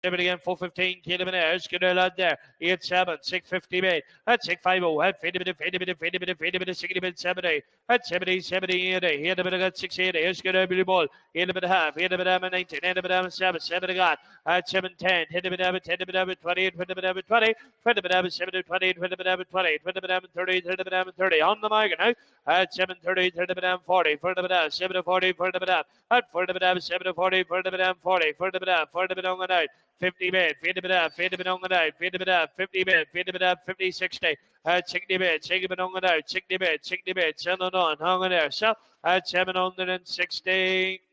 Step it again, 415, kilometers, good lad there. 8-7, 650 mate. At 650, at 50 minute, 50 minute, 50 minute, 50 minute, 60 minute, 70. At 70, 70, 80. Hit a bit at 680. Here's good over the ball. Hit a bit half, hit a bit at 19, hit a bit at 7, 7 got. At 710, hit a bit at 10, a bit at 20, 20 bit at 20, 20 bit at 7, 20, 20 bit at 20, 20 bit at 30, 30 bit at 30. On the mark now. At 730, 30 bit at 40, 40 bit at 7 40, 40 bit at 40 bit at 7 40, 40 bit at 40, 40 bit at 40 bit on the night. 50 bit, 50 bit up, 50 bit on the night, 50 bit up, 50 bit, 50 bit up, 50, 60, 60 bit, 60 bit on the night, 60 bit, 60 bit, 7 on, hung in there. So at 760.